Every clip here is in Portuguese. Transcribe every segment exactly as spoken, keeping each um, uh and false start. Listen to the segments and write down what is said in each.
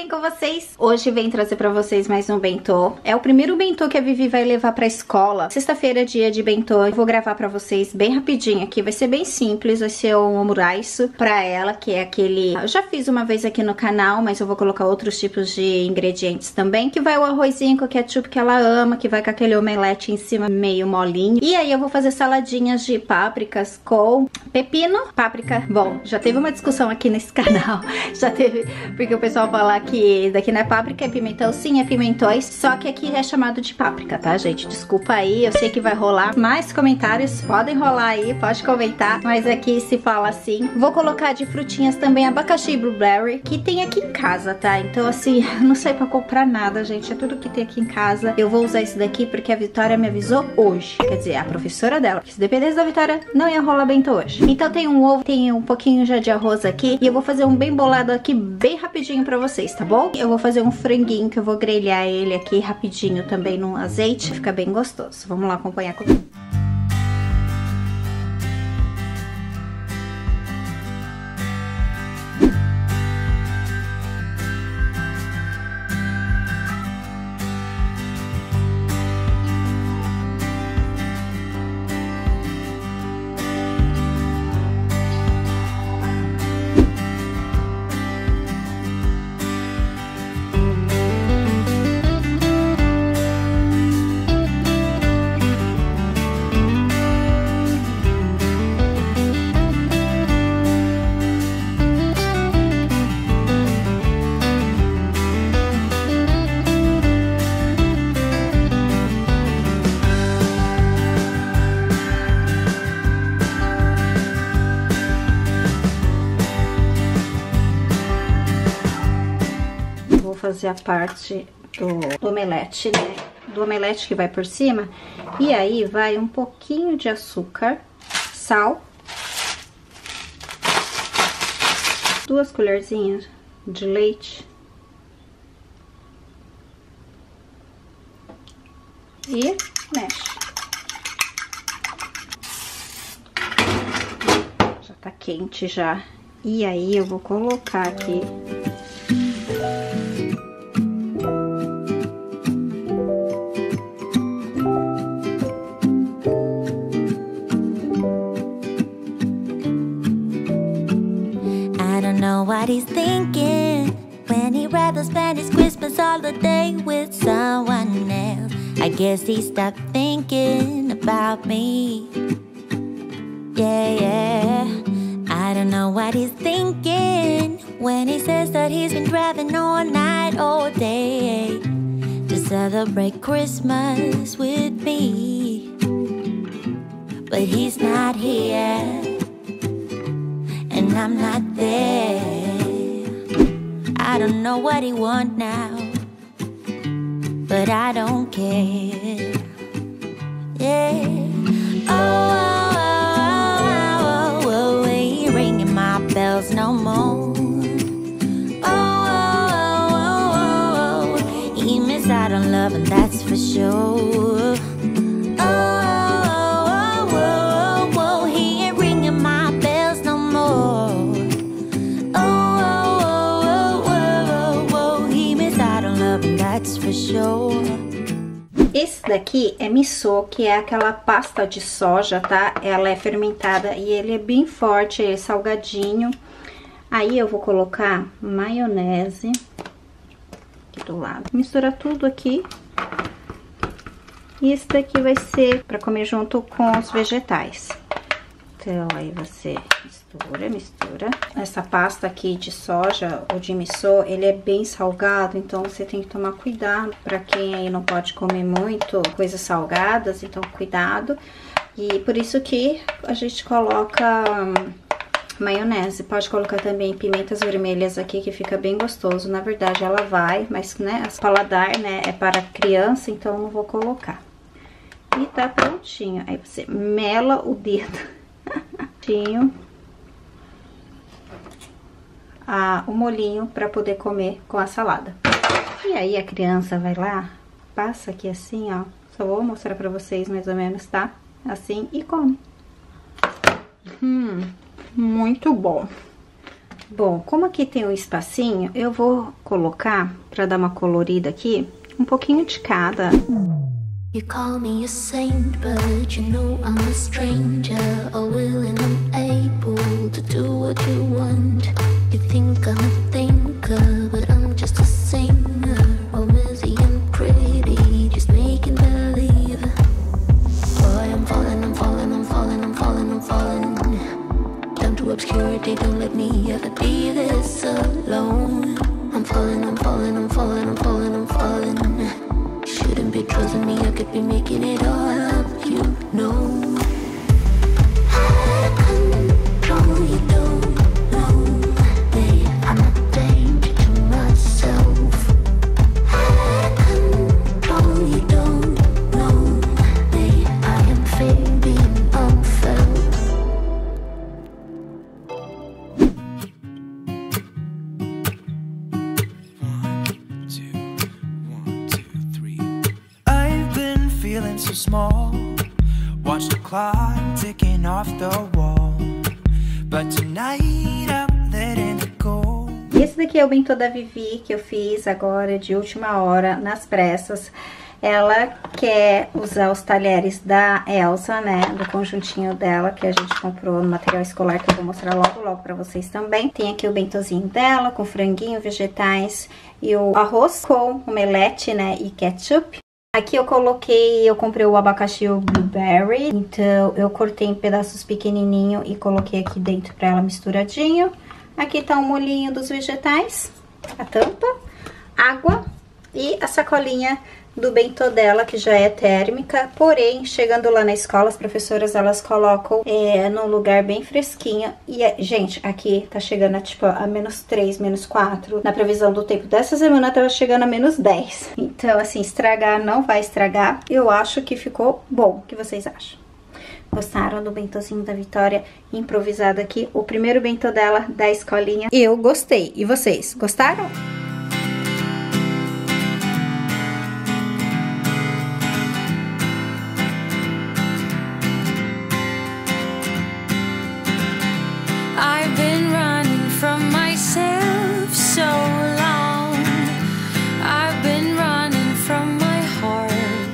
bem com vocês? Hoje vem trazer pra vocês mais um bentô. É o primeiro bentô que a Vivi vai levar pra escola. Sexta-feira é dia de bentô. Eu vou gravar pra vocês bem rapidinho aqui. Vai ser bem simples, vai ser um omuraisu pra ela, que é aquele... Eu já fiz uma vez aqui no canal, mas eu vou colocar outros tipos de ingredientes também. Que vai o arrozinho com ketchup que ela ama, que vai com aquele omelete em cima meio molinho. E aí eu vou fazer saladinhas de pápricas com pepino, páprica. Bom, já teve uma discussão aqui nesse canal. Já teve... Porque o pessoal fala que daqui não é páprica, é pimentão. Sim, é pimentões, só que aqui é chamado de páprica, tá, gente? Desculpa aí, eu sei que vai rolar mais comentários, podem rolar aí, pode comentar, mas aqui se fala assim. Vou colocar de frutinhas também abacaxi e blueberry, que tem aqui em casa, tá? Então, assim, não sei pra comprar nada, gente, é tudo que tem aqui em casa. Eu vou usar isso daqui porque a Vitória me avisou hoje, quer dizer, a professora dela, que se dependesse da Vitória, não ia rolar bento hoje. Então tem um ovo, tem um pouquinho já de arroz aqui, e eu vou fazer um bem bolado aqui, bem rapidinho pra vocês, tá bom? Eu vou fazer um franguinho que eu vou grelhar ele aqui rapidinho também no azeite, fica bem gostoso. Vamos lá acompanhar comigo. Fazer a parte do, do omelete, né? Do omelete que vai por cima. E aí vai um pouquinho de açúcar, sal, duas colherzinhas de leite e mexe. Já tá quente já. E aí eu vou colocar aqui what he's thinking when he rather spend his Christmas holiday with someone else. I guess he stopped thinking about me. Yeah, yeah. I don't know what he's thinking when he says that he's been driving all night, all day to celebrate Christmas with me. But he's not here, and I'm not there. I don't know what he wants now, but I don't care. Yeah. Oh, oh, oh, oh, oh, oh, ain't ringing my bells no more. Oh, oh, oh, oh, oh, he missed out on love, and that's for sure. Esse daqui é miso, que é aquela pasta de soja, tá? Ela é fermentada e ele é bem forte, ele é salgadinho. Aí eu vou colocar maionese aqui do lado. Mistura tudo aqui. E esse daqui vai ser para comer junto com os vegetais. Então aí você mistura, mistura. Essa pasta aqui de soja ou de miso, ele é bem salgado, então você tem que tomar cuidado. Pra quem aí não pode comer muito coisas salgadas, então cuidado. E por isso que a gente coloca hum, maionese. Pode colocar também pimentas vermelhas aqui, que fica bem gostoso. Na verdade ela vai, mas né, esse paladar, né, é para criança, então não vou colocar. E tá prontinho. Aí você mela o dedo. Ah, o molhinho para poder comer com a salada. E aí a criança vai lá, passa aqui assim, ó. Só vou mostrar para vocês mais ou menos, tá? Assim, e come. Hum, muito bom. Bom, como aqui tem um espacinho, eu vou colocar, pra dar uma colorida aqui, um pouquinho de cada. You call me a saint, but you know I'm a stranger, all willing and able to do what you want. You think I'm a thinker, but I'm just a singer, all messy and pretty, just making believe. Boy, I'm falling, I'm falling, I'm falling, I'm falling, I'm falling down to obscurity, don't let me ever be this alone. I'm falling, I'm falling, I'm falling, I'm falling, I'm falling. Shouldn't be trusting me, I could be making it all up, you know. I control, you don't know, babe, I'm a danger to myself. I control, you don't know, babe, I am fading unfelt. Feeling so small, watch the clock ticking off the wall, but tonight I'm letting it go. E esse daqui é o bentô da Vivi que eu fiz agora de última hora, nas pressas. Ela quer usar os talheres da Elsa, né, do conjuntinho dela, que a gente comprou no material escolar, que eu vou mostrar logo, logo pra vocês também. Tem aqui o bentozinho dela, com franguinho, vegetais e o arroz com omelete, né, e ketchup. Aqui eu coloquei, eu comprei o abacaxi e o blueberry, então eu cortei em pedaços pequenininho e coloquei aqui dentro pra ela misturadinho. Aqui tá o molhinho dos vegetais, a tampa, água e a sacolinha do bentô dela, que já é térmica, porém, chegando lá na escola, as professoras, elas colocam é, num lugar bem fresquinho. E, gente, aqui tá chegando a, tipo, a menos três, menos quatro. Na previsão do tempo dessa semana, tava chegando a menos dez. Então, assim, estragar não vai estragar. Eu acho que ficou bom. O que vocês acham? Gostaram do bentozinho da Vitória improvisado aqui? O primeiro bentô dela, da escolinha. Eu gostei. E vocês, gostaram? I've been running from myself so long. I've been running from my heart.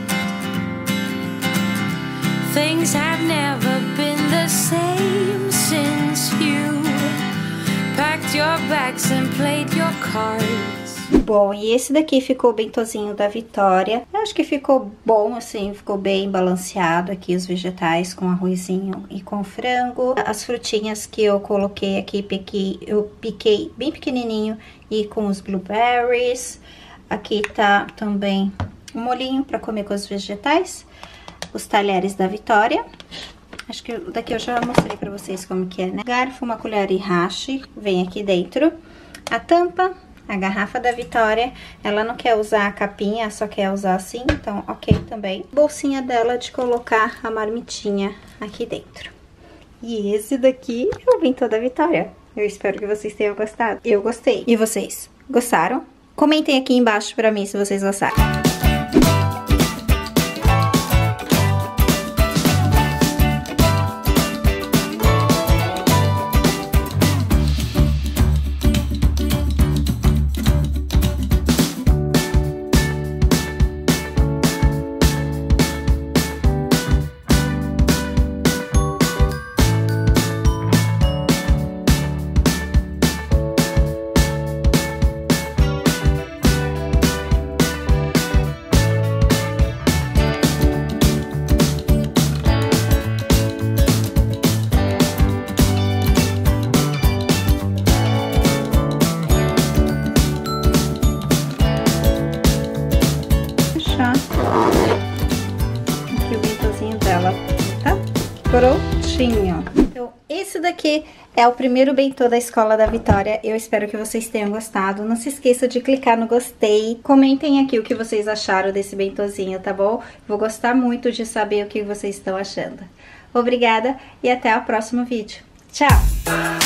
Things have never been the same since you packed your bags and played your cards. Bom, e esse daqui ficou o bentozinho da Vitória. Eu acho que ficou bom, assim, ficou bem balanceado aqui os vegetais com arrozinho e com frango. As frutinhas que eu coloquei aqui, piquei, eu piquei bem pequenininho e com os blueberries. Aqui tá também um molhinho para comer com os vegetais. Os talheres da Vitória. Acho que daqui eu já mostrei pra vocês como que é, né? Garfo, uma colher e hashi, vem aqui dentro. A tampa, a garrafa da Vitória, ela não quer usar a capinha, só quer usar assim, então ok também. Bolsinha dela de colocar a marmitinha aqui dentro. E esse daqui é o bentô da Vitória. Eu espero que vocês tenham gostado. Eu gostei. E vocês, gostaram? Comentem aqui embaixo pra mim se vocês gostaram. Aqui o bentozinho dela, tá prontinho. Então, esse daqui é o primeiro bentô da escola da Vitória. Eu espero que vocês tenham gostado. Não se esqueça de clicar no gostei. Comentem aqui o que vocês acharam desse bentozinho, tá bom? Vou gostar muito de saber o que vocês estão achando. Obrigada e até o próximo vídeo. Tchau!